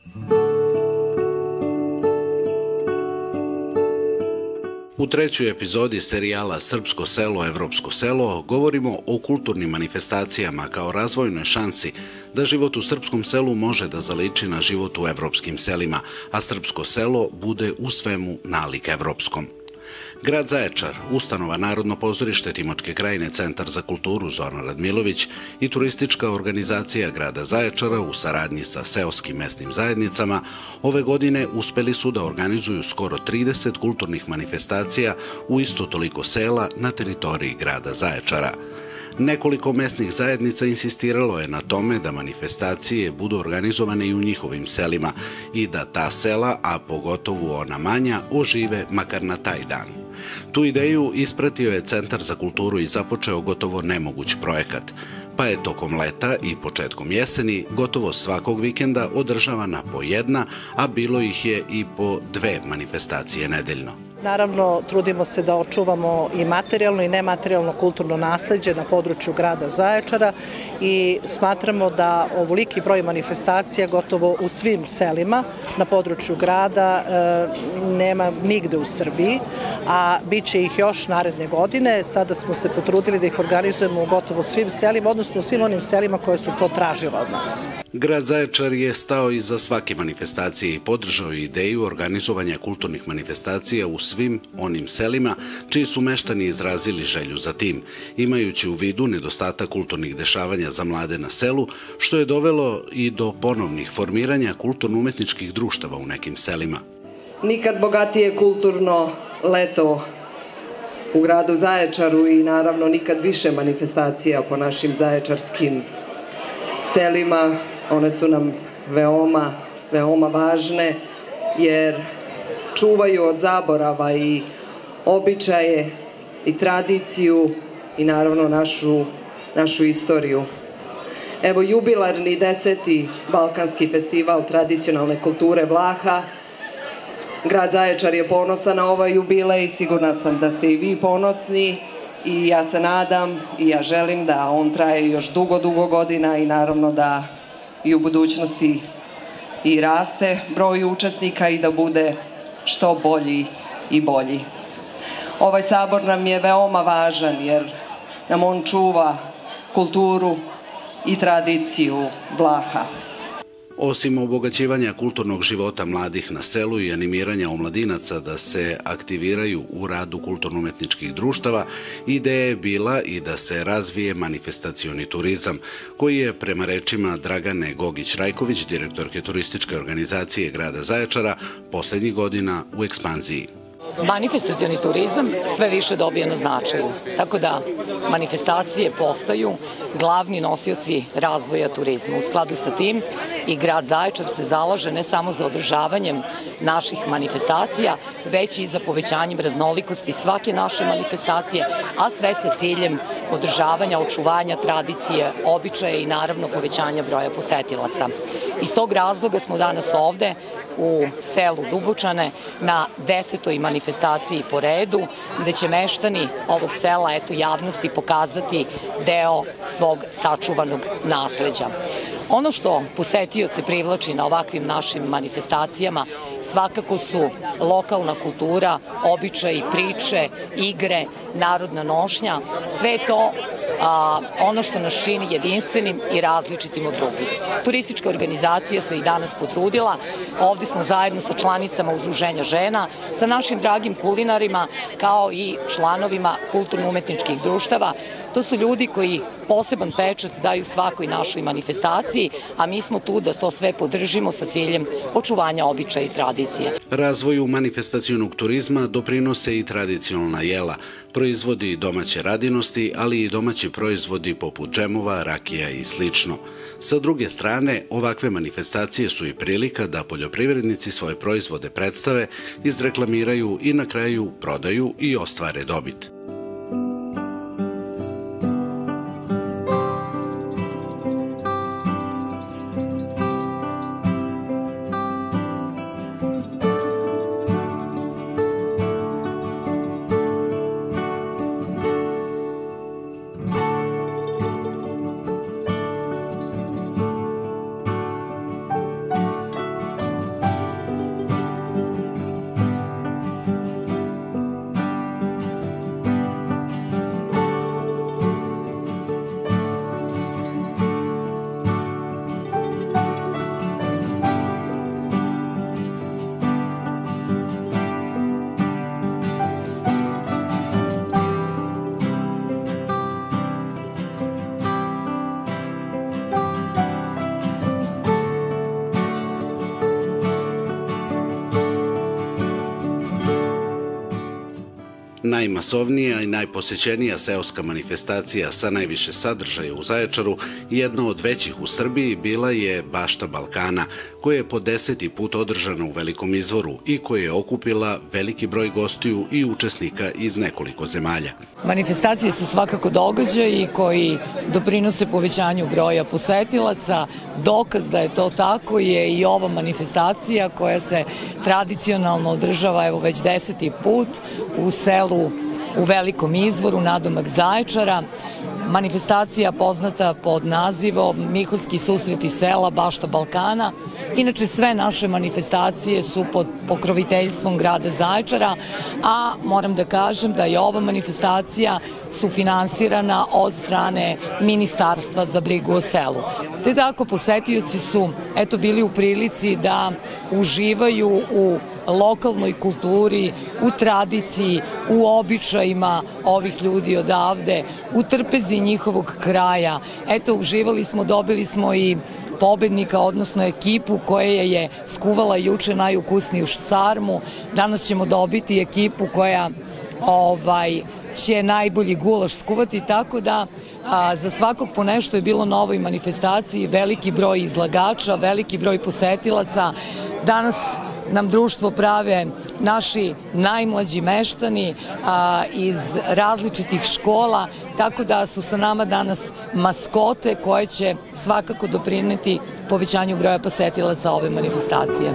U trećoj epizodi serijala Srpsko selo, Evropsko selo govorimo o kulturnim manifestacijama kao razvojnoj šansi da život u srpskom selu može da zaliči na život u evropskim selima, a srpsko selo bude u svemu nalik evropskom. Grad Zaječar, ustanova Narodno pozorište Timočke krajine, Centar za kulturu Zoran Radmilović i turistička organizacija grada Zaječara u saradnji sa seoskim mesnim zajednicama ove godine uspeli su da organizuju skoro 30 kulturnih manifestacija u isto toliko sela na teritoriji grada Zaječara. Nekoliko mesnih zajednica insistiralo je na tome da manifestacije budu organizovane i u njihovim selima i da ta sela, a pogotovo ona manja, ožive makar na taj dan. Tu ideju ispratio je Centar za kulturu i započeo gotovo nemoguć projekat, pa je tokom leta i početkom jeseni gotovo svakog vikenda održavana po jedna, a bilo ih je i po 2 manifestacije nedeljno. Naravno, trudimo se da očuvamo i materijalno i nematerijalno kulturno nasleđe na području grada Zaječara i smatramo da ovoliki broj manifestacija gotovo u svim selima na području grada nema nigde u Srbiji, a bit će ih još naredne godine. Sada smo se potrudili da ih organizujemo u gotovo svim selima, odnosno u svim onim selima koje su to tražile od nas. Grad Zaječar je stao iza svake manifestacije i podržao ideju organizovanja kulturnih manifestacija u svim onim selima čiji su meštani izrazili želju za tim, imajući u vidu nedostatak kulturnih dešavanja za mlade na selu, što je dovelo i do ponovnih formiranja kulturno-umetničkih društava u nekim selima. Nikad bogatije kulturno leto u gradu Zaječaru i naravno nikad više manifestacija po našim zaječarskim selima. One su nam veoma važne jer čuvaju od zaborava i običaje i tradiciju i naravno našu istoriju. Evo jubilarni 10. Balkanski festival tradicionalne kulture Vlaha. Grad Zaječar je ponosan na ovaj jubilej i sigurna sam da ste i vi ponosni i ja se nadam i ja želim da on traje još dugo godina i naravno da i u budućnosti i raste broj učesnika i da bude što bolji i bolji. Ovaj sabor nam je veoma važan jer nam on čuva kulturu i tradiciju Vlaha. Osim obogaćivanja kulturnog života mladih na selu i animiranja omladinaca da se aktiviraju u radu kulturno-umetničkih društava, ideja je bila i da se razvije manifestacioni turizam, koji je, prema rečima Dragane Gogić-Rajković, direktorke turističke organizacije grada Zaječara, poslednjih godina u ekspanziji. Manifestacioni turizam sve više dobija na značaju, tako da manifestacije postaju glavni nosioci razvoja turizma. U skladu sa tim i grad Zaječar se zalaže ne samo za održavanjem naših manifestacija, već i za povećanjem raznolikosti svake naše manifestacije, a sve sa ciljem održavanja, očuvanja tradicije, običaje i naravno povećanja broja posetilaca. Iz tog razloga smo danas ovde u selu Dubučane na 10. manifestaciji po redu, gde će meštani ovog sela, javnosti pokazati deo svog sačuvanog nasleđa. Ono što posetioce privlači na ovakvim našim manifestacijama svakako su lokalna kultura, običaji, priče, igre, narodna nošnja, sve je to ono što nas čini jedinstvenim i različitim od drugih. Turistička organizacija se i danas potrudila, ovde smo zajedno sa članicama Udruženja žena, sa našim dragim kulinarima, kao i članovima kulturno-umetničkih društava. To su ljudi koji poseban pečat daju svakoj našoj manifestaciji, a mi smo tu da to sve podržimo sa ciljem očuvanja običaja i tradicije. Razvoju manifestacionog turizma doprinose i tradicionalna jela, proizvodi domaće radinosti, ali i domaći proizvodi poput džemova, rakija i slično. Sa druge strane, ovakve manifestacije su i prilika da poljoprivrednici svoje proizvode predstave, izreklamiraju i na kraju prodaju i ostvare dobit. Najmasovnija i najposećenija seoska manifestacija sa najviše sadržaja u Zaječaru i jedna od većih u Srbiji bila je Bašta Balkana, koja je po 10. put održana u Velikom Izvoru i koja je okupila veliki broj gostiju i učesnika iz nekoliko zemalja. Manifestacije su svakako događaji koji doprinose povećanju broja posetilaca. Dokaz da je to tako je i ova manifestacija koja se tradicionalno održava već 10. put u selu u Velikom Izvoru, nadomak Zaječara. Manifestacija poznata pod nazivom Miholjski susreti sela Bašta Balkana. Inače, sve naše manifestacije su pod pokroviteljstvom grada Zaječara, a moram da kažem da je ova manifestacija sufinansirana od strane Ministarstva za brigu o selu. Te tako posetioci su bili u prilici da uživaju u lokalnoj kulturi, u tradiciji, u običajima ovih ljudi odavde, u trpezi njihovog kraja. Uživali smo, dobili smo i pobednika, odnosno ekipu koja je skuvala juče najukusniju sarmu. Danas ćemo dobiti ekipu koja će najbolji gulaš skuvati, tako da za svakog po nešto je bilo na ovoj manifestaciji, veliki broj izlagača, veliki broj posetilaca. Danas nam društvo prave naši najmlađi meštani iz različitih škola, tako da su sa nama danas maskote koje će svakako doprineti povećanju broja posetilaca ove manifestacije.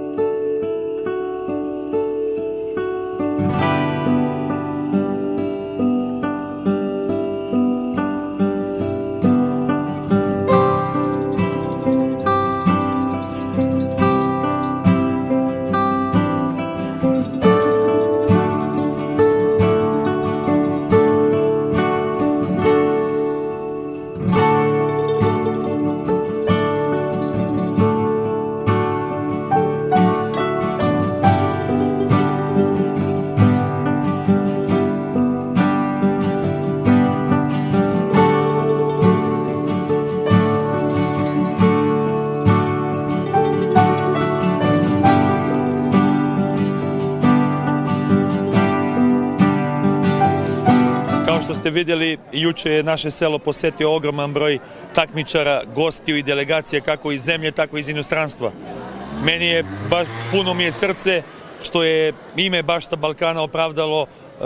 Što ste vidjeli, juče je naše selo posetio ogroman broj takmičara, gostiju i delegacije kako iz zemlje, tako i iz inostranstva. Meni je baš puno mi je srce što je ime Bašta Balkana opravdalo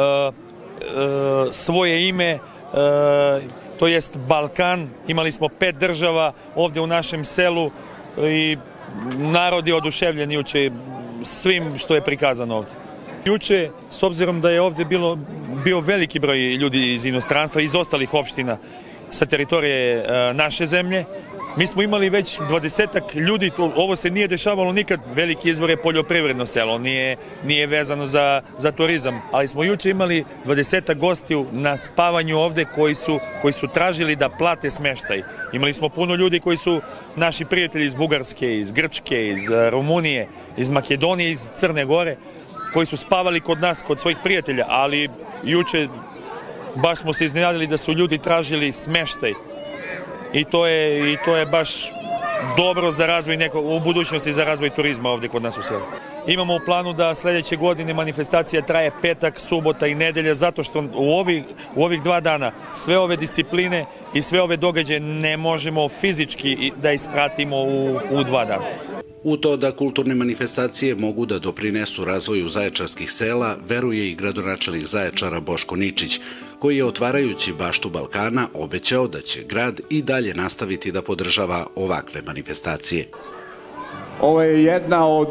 svoje ime, to jest Balkan. Imali smo 5 država ovdje u našem selu i narod je oduševljen juče svim što je prikazano ovdje. Juče, s obzirom da je ovdje bio veliki broj ljudi iz inostranstva, iz ostalih opština sa teritorije naše zemlje, mi smo imali već 20-ak ljudi, ovo se nije dešavalo nikad, Veliki Izvor je poljoprivredno selo, nije vezano za turizam, ali smo juče imali 20-ak gostiju na spavanju ovde koji su tražili da plate smeštaj. Imali smo puno ljudi koji su naši prijatelji iz Bugarske, iz Grčke, iz Rumunije, iz Makedonije, iz Crne Gore, koji su spavali kod nas, kod svojih prijatelja, ali juče baš smo se iznenadili da su ljudi tražili smeštaj. I to je baš dobro za razvoj u budućnosti, za razvoj turizma ovdje kod nas u selu. Imamo u planu da sljedeće godine manifestacija traje petak, subota i nedelja, zato što u ovih 2 dana sve ove discipline i sve ove događaje ne možemo fizički da ispratimo u 2 dana. U to da kulturne manifestacije mogu da doprinesu razvoju zaječarskih sela, veruje i gradonačelnik Zaječara Boško Ničić, koji je otvarajući Baštu Balkana obećao da će grad i dalje nastaviti da podržava ovakve manifestacije. Ovo je jedna od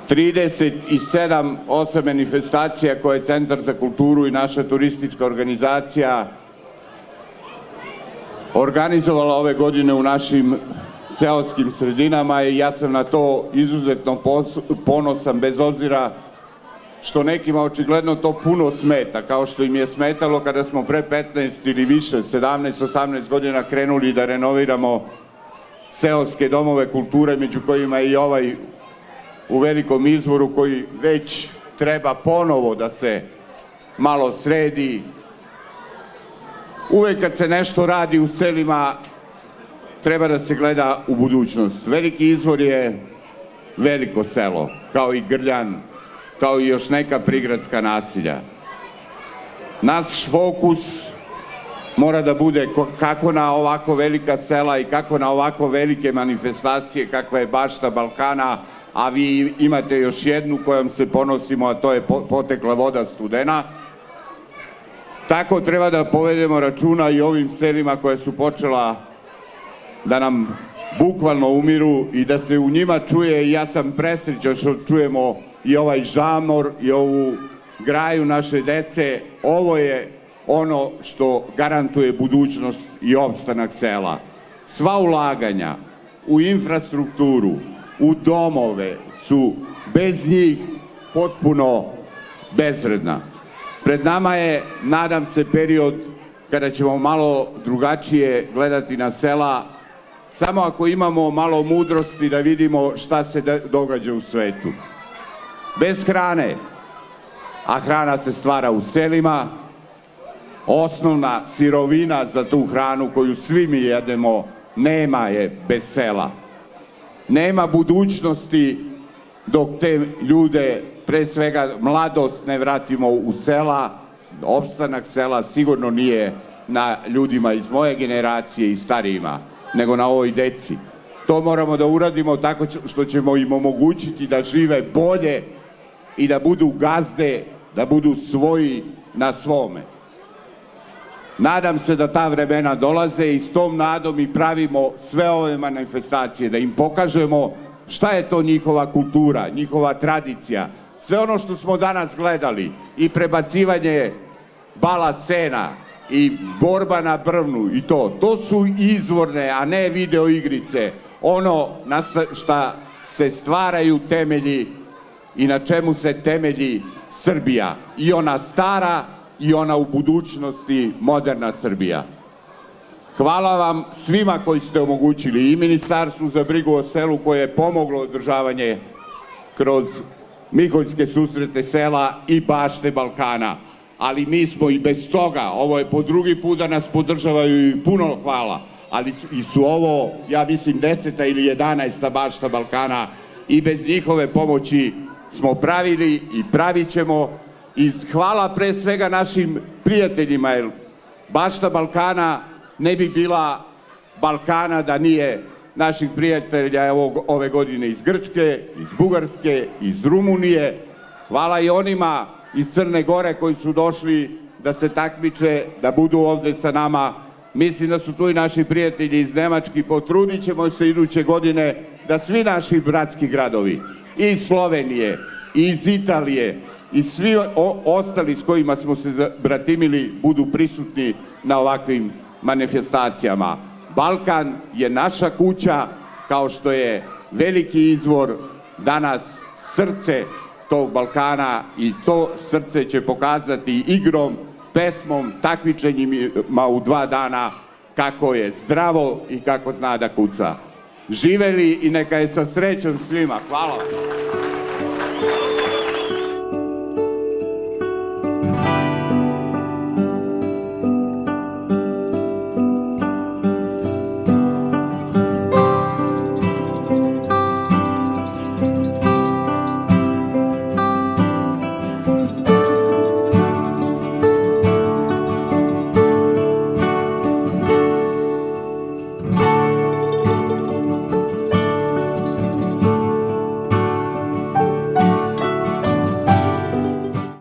37 manifestacija koje je Centar za kulturu i naša turistička organizacija organizovala ove godine u našim seoskim sredinama i ja sam na to izuzetno ponosan, bez obzira što nekima očigledno to puno smeta, kao što im je smetalo kada smo pre 15 ili više, 17-18 godina krenuli da renoviramo seoske domove kulture, među kojima je i ovaj u Velikom Izvoru, koji već treba ponovo da se malo sredi. Uvek kad se nešto radi u selima, treba da se gleda u budućnost. Veliki Izvor je veliko selo, kao i Grljan, kao i još neka prigradska nasilja. Naš fokus mora da bude kako na ovako velika sela i kako na ovako velike manifestacije kakva je Bašta Balkana, a vi imate još jednu kojom se ponosimo, a to je potekla voda Studena. Tako treba da povedemo računa i ovim selima koje su počela da nam bukvalno umiru i da se u njima čuje, i ja sam presrećan što čujemo i ovaj žamor i ovu graju naše dece. Ovo je ono što garantuje budućnost i opstanak sela. Sva ulaganja u infrastrukturu, u domove su bez njih potpuno bezvredna. Pred nama je, nadam se, period kada ćemo malo drugačije gledati na sela, samo ako imamo malo mudrosti da vidimo šta se događa u svetu. Bez hrane, a hrana se stvara u selima, osnovna sirovina za tu hranu koju svi mi jedemo, nema je bez sela. Nema budućnosti dok te ljude, pre svega mladost, ne vratimo u sela. Opstanak sela sigurno nije na ljudima iz moje generacije i starijima, nego na ovoj deci. To moramo da uradimo tako što ćemo im omogućiti da žive bolje i da budu gazde, da budu svoji na svome. Nadam se da ta vremena dolaze i s tom nadom i pravimo sve ove manifestacije, da im pokažemo šta je to njihova kultura, njihova tradicija. Sve ono što smo danas gledali, i prebacivanje bala sena i borba na brvnu i to su izvorne, a ne video igrice, ono na šta se stvaraju temelji i na čemu se temelji Srbija, i ona stara i ona u budućnosti moderna Srbija. Hvala vam svima koji ste omogućili, i Ministarstvu za brigu o selu koje je pomoglo održavanje kroz Miholjske susrete sela i Bašte Balkana, ali mi smo i bez toga, ovo je po drugi put da nas podržavaju i puno hvala, ali su ovo, ja mislim, 10. ili 11. Bašta Balkana, i bez njihove pomoći smo pravili i pravit ćemo. I hvala pre svega našim prijateljima, jer Bašta Balkana ne bi bila Balkana da nije naših prijatelja ove godine iz Grčke, iz Bugarske, iz Rumunije. Hvala i onima iz Crne Gore koji su došli da se takmiče, da budu ovde sa nama. Mislim da su tu i naši prijatelji iz Nemačke. Potrudit ćemo se iduće godine da svi naši bratski gradovi iz Slovenije, iz Italije i svi ostali s kojima smo se bratimili budu prisutni na ovakvim manifestacijama. Balkan je naša kuća, kao što je veliki izvor danas srce tog Balkana, i to srce će pokazati igrom, pesmom, takmičenjima u 2 dana kako je zdravo i kako zna da kuca. Živeli i neka je sa srećom svima. Hvala vam.